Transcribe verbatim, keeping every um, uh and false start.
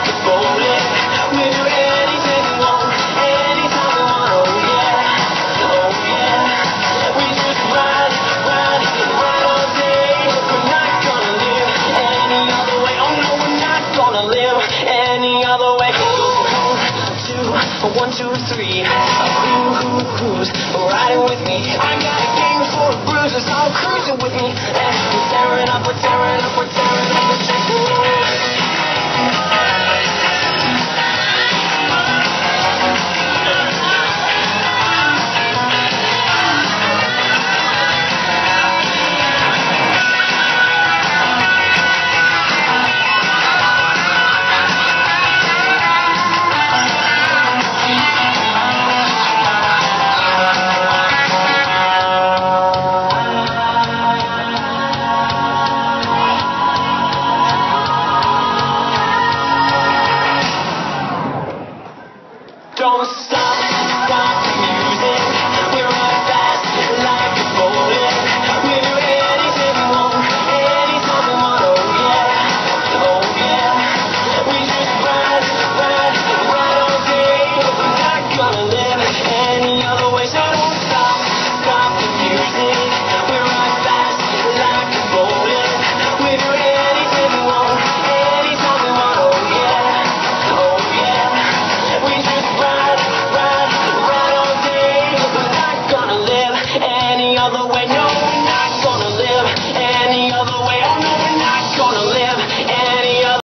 Devoted, we do anything we want, anytime we want. Oh yeah, oh yeah. We just ride, ride, ride all day. We're not gonna live any other way. Oh no, we're not gonna live any other way. One, two, three. Who, who, who's riding with me? I got a gang full of bruises all cruising with me. And we're tearing up, we're tearing up, we're tearing up the track.